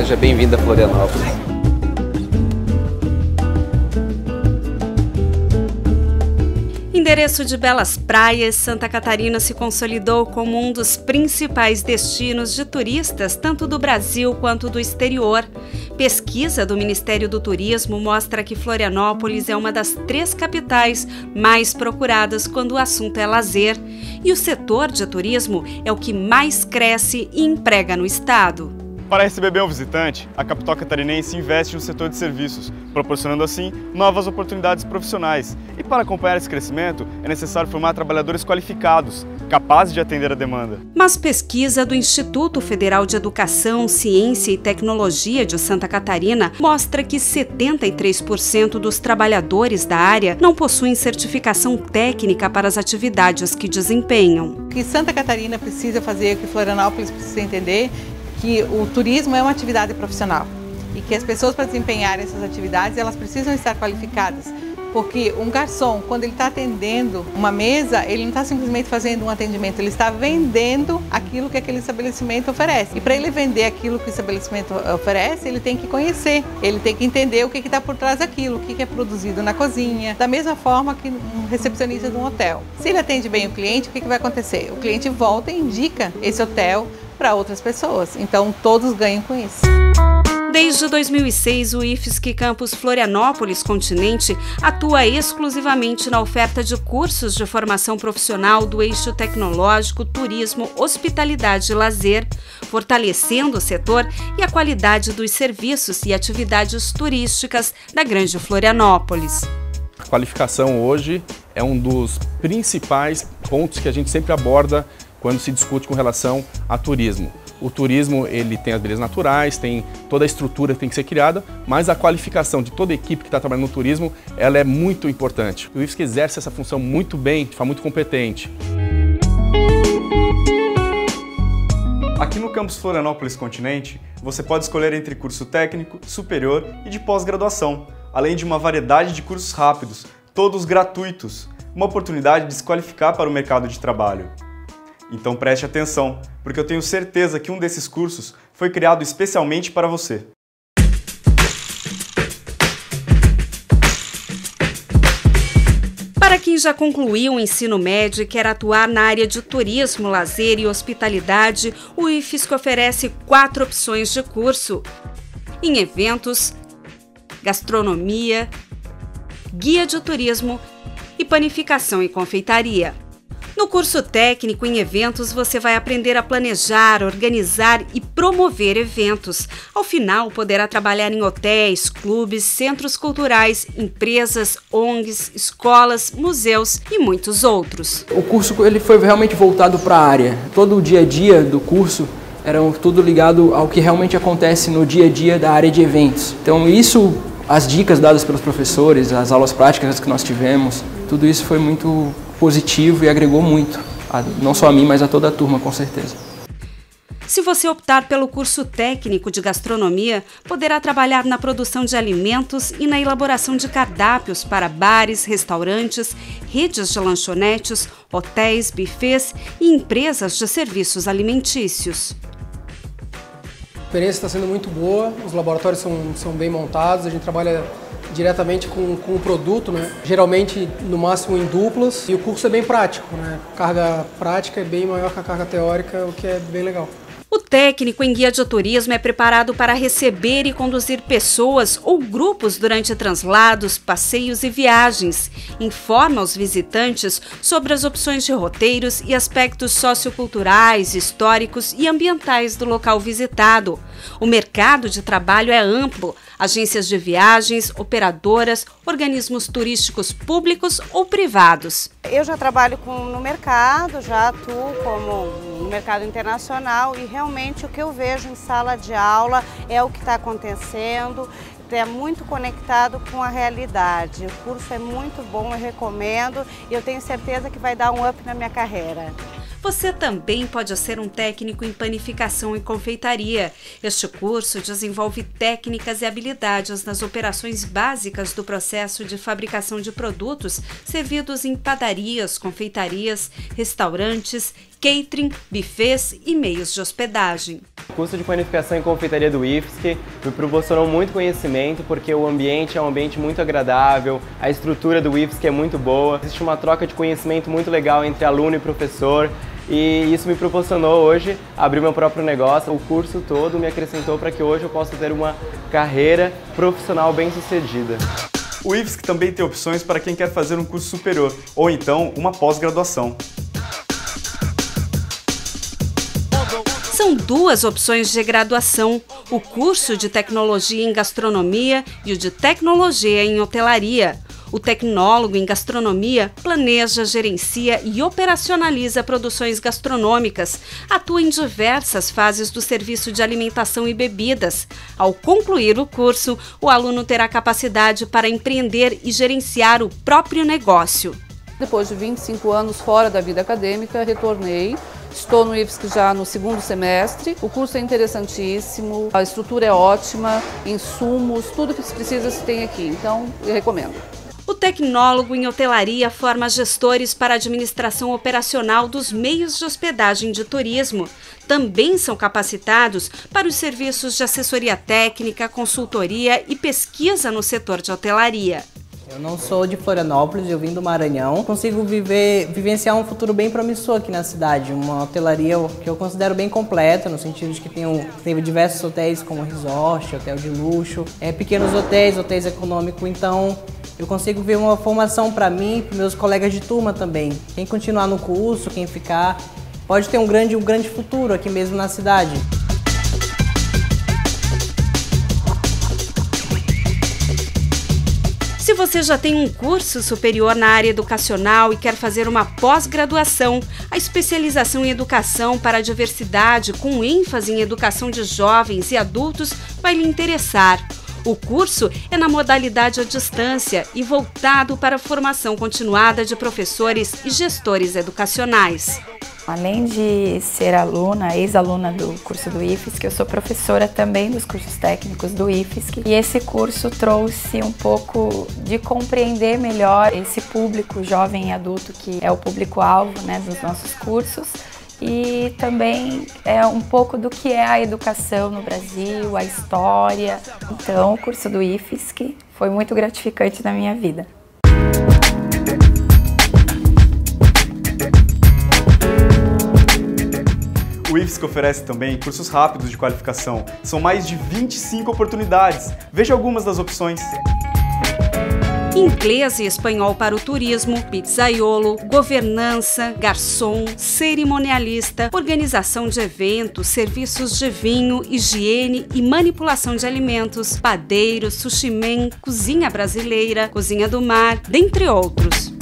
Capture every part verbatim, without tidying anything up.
Seja bem-vindo a Florianópolis. Endereço de belas praias, Santa Catarina se consolidou como um dos principais destinos de turistas, tanto do Brasil quanto do exterior. Pesquisa do Ministério do Turismo mostra que Florianópolis é uma das três capitais mais procuradas quando o assunto é lazer. E o setor de turismo é o que mais cresce e emprega no estado. Para receber bem o visitante, a capital catarinense investe no setor de serviços, proporcionando assim novas oportunidades profissionais. E para acompanhar esse crescimento, é necessário formar trabalhadores qualificados, capazes de atender a demanda. Mas pesquisa do Instituto Federal de Educação, Ciência e Tecnologia de Santa Catarina mostra que setenta e três por cento dos trabalhadores da área não possuem certificação técnica para as atividades que desempenham. O que Santa Catarina precisa fazer, o que Florianópolis precisa entender, que o turismo é uma atividade profissional e que as pessoas, para desempenharem essas atividades, elas precisam estar qualificadas, porque um garçom, quando ele está atendendo uma mesa, ele não está simplesmente fazendo um atendimento, ele está vendendo aquilo que aquele estabelecimento oferece. E para ele vender aquilo que o estabelecimento oferece, ele tem que conhecer, ele tem que entender o que está por trás daquilo, o que é produzido na cozinha, da mesma forma que um recepcionista de um hotel. Se ele atende bem o cliente, o que vai acontecer? O cliente volta e indica esse hotel para outras pessoas, então todos ganham com isso. Desde dois mil e seis, o I F S C Campus Florianópolis Continente atua exclusivamente na oferta de cursos de formação profissional do eixo tecnológico, turismo, hospitalidade e lazer, fortalecendo o setor e a qualidade dos serviços e atividades turísticas da Grande Florianópolis. A qualificação hoje é um dos principais pontos que a gente sempre aborda quando se discute com relação a turismo. O turismo, ele tem as belezas naturais, tem toda a estrutura que tem que ser criada, mas a qualificação de toda a equipe que está trabalhando no turismo, ela é muito importante. O I F S C exerce essa função muito bem, de forma muito competente. Aqui no Campus Florianópolis Continente, você pode escolher entre curso técnico, superior e de pós-graduação, além de uma variedade de cursos rápidos, todos gratuitos, uma oportunidade de se qualificar para o mercado de trabalho. Então preste atenção, porque eu tenho certeza que um desses cursos foi criado especialmente para você. Para quem já concluiu o ensino médio e quer atuar na área de turismo, lazer e hospitalidade, o I F S C oferece quatro opções de curso: em eventos, gastronomia, guia de turismo e panificação e confeitaria. No curso técnico em eventos, você vai aprender a planejar, organizar e promover eventos. Ao final, poderá trabalhar em hotéis, clubes, centros culturais, empresas, O N Gs, escolas, museus e muitos outros. O curso ele foi realmente voltado para a área. Todo o dia a dia do curso era tudo ligado ao que realmente acontece no dia a dia da área de eventos. Então isso, as dicas dadas pelos professores, as aulas práticas que nós tivemos, tudo isso foi muito positivo e agregou muito, não só a mim, mas a toda a turma, com certeza. Se você optar pelo curso técnico de gastronomia, poderá trabalhar na produção de alimentos e na elaboração de cardápios para bares, restaurantes, redes de lanchonetes, hotéis, buffets e empresas de serviços alimentícios. A experiência está sendo muito boa, os laboratórios são, são bem montados, a gente trabalha diretamente com, com o produto, né? Geralmente no máximo em duplas, e o curso é bem prático, né? A carga prática é bem maior que a carga teórica, o que é bem legal. O técnico em guia de turismo é preparado para receber e conduzir pessoas ou grupos durante translados, passeios e viagens. Informa aos visitantes sobre as opções de roteiros e aspectos socioculturais, históricos e ambientais do local visitado. O mercado de trabalho é amplo. Agências de viagens, operadoras, organismos turísticos públicos ou privados. Eu já trabalho com, no mercado, já atuo como no mercado internacional e realmente o que eu vejo em sala de aula é o que está acontecendo, é muito conectado com a realidade. O curso é muito bom, eu recomendo e eu tenho certeza que vai dar um up na minha carreira. Você também pode ser um técnico em panificação e confeitaria. Este curso desenvolve técnicas e habilidades nas operações básicas do processo de fabricação de produtos servidos em padarias, confeitarias, restaurantes, catering, buffets e meios de hospedagem. O curso de panificação e confeitaria do I F S C me proporcionou muito conhecimento, porque o ambiente é um ambiente muito agradável, a estrutura do I F S C é muito boa, existe uma troca de conhecimento muito legal entre aluno e professor, e isso me proporcionou hoje abrir meu próprio negócio. O curso todo me acrescentou para que hoje eu possa ter uma carreira profissional bem-sucedida. O I F S C também tem opções para quem quer fazer um curso superior, ou então uma pós-graduação. São duas opções de graduação, o curso de Tecnologia em Gastronomia e o de Tecnologia em Hotelaria. O tecnólogo em gastronomia planeja, gerencia e operacionaliza produções gastronômicas, atua em diversas fases do serviço de alimentação e bebidas. Ao concluir o curso, o aluno terá capacidade para empreender e gerenciar o próprio negócio. Depois de vinte e cinco anos fora da vida acadêmica, retornei. Estou no I F S C já no segundo semestre. O curso é interessantíssimo, a estrutura é ótima, insumos, tudo que se precisa se tem aqui, então eu recomendo. O tecnólogo em hotelaria forma gestores para a administração operacional dos meios de hospedagem de turismo. Também são capacitados para os serviços de assessoria técnica, consultoria e pesquisa no setor de hotelaria. Eu não sou de Florianópolis, eu vim do Maranhão. Consigo viver, vivenciar um futuro bem promissor aqui na cidade. Uma hotelaria que eu considero bem completa, no sentido de que tem, um, tem diversos hotéis como resort, hotel de luxo, é, pequenos hotéis, hotéis econômicos. Então eu consigo ver uma formação para mim e para meus colegas de turma também. Quem continuar no curso, quem ficar, pode ter um grande, um grande futuro aqui mesmo na cidade. Se você já tem um curso superior na área educacional e quer fazer uma pós-graduação, a especialização em educação para a diversidade, com ênfase em educação de jovens e adultos, vai lhe interessar. O curso é na modalidade à distância e voltado para a formação continuada de professores e gestores educacionais. Além de ser aluna, ex-aluna do curso do I F S C, eu sou professora também dos cursos técnicos do I F S C. E esse curso trouxe um pouco de compreender melhor esse público jovem e adulto que é o público-alvo, né, dos nossos cursos. E também é um pouco do que é a educação no Brasil, a história. Então, o curso do I F S C foi muito gratificante na minha vida. O I F S C oferece também cursos rápidos de qualificação. São mais de vinte e cinco oportunidades. Veja algumas das opções. Inglês e espanhol para o turismo, pizzaiolo, governança, garçom, cerimonialista, organização de eventos, serviços de vinho, higiene e manipulação de alimentos, padeiro, sushi man, cozinha brasileira, cozinha do mar, dentre outros.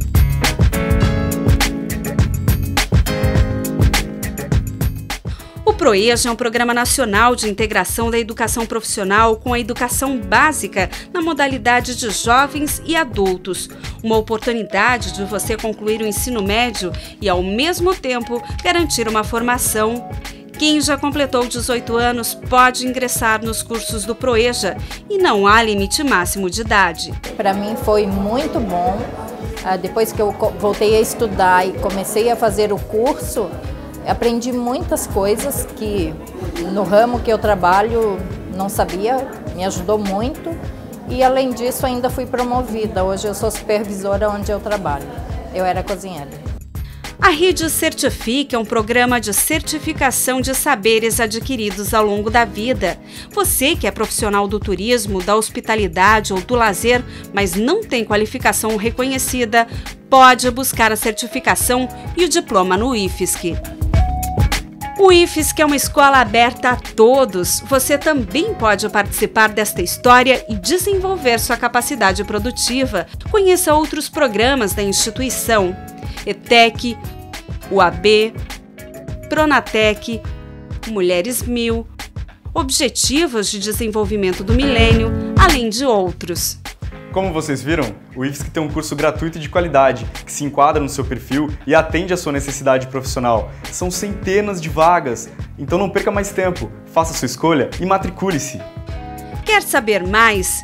O PROEJA é um programa nacional de integração da educação profissional com a educação básica na modalidade de jovens e adultos. Uma oportunidade de você concluir o ensino médio e, ao mesmo tempo, garantir uma formação. Quem já completou dezoito anos pode ingressar nos cursos do PROEJA e não há limite máximo de idade. Para mim foi muito bom. Depois que eu voltei a estudar e comecei a fazer o curso, aprendi muitas coisas que no ramo que eu trabalho não sabia, me ajudou muito e além disso ainda fui promovida. Hoje eu sou supervisora onde eu trabalho. Eu era cozinheira. A Rede Certifica é um programa de certificação de saberes adquiridos ao longo da vida. Você que é profissional do turismo, da hospitalidade ou do lazer, mas não tem qualificação reconhecida, pode buscar a certificação e o diploma no I F S C. O I F S C é uma escola aberta a todos. Você também pode participar desta história e desenvolver sua capacidade produtiva. Conheça outros programas da instituição: ETEC, U A B, Pronatec, Mulheres Mil, Objetivos de Desenvolvimento do Milênio, além de outros. Como vocês viram, o I F S C tem um curso gratuito e de qualidade, que se enquadra no seu perfil e atende à sua necessidade profissional. São centenas de vagas, então não perca mais tempo, faça sua escolha e matricule-se. Quer saber mais?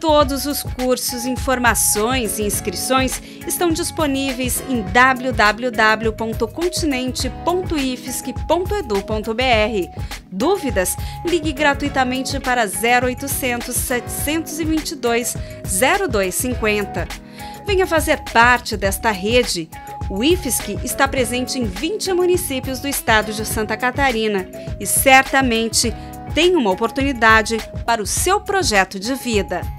Todos os cursos, informações e inscrições estão disponíveis em w w w ponto continente ponto i f s c ponto edu ponto b r. Dúvidas? Ligue gratuitamente para zero oitocentos, setecentos e vinte e dois, zero dois cinquenta. Venha fazer parte desta rede. O I F S C está presente em vinte municípios do estado de Santa Catarina e certamente tem uma oportunidade para o seu projeto de vida.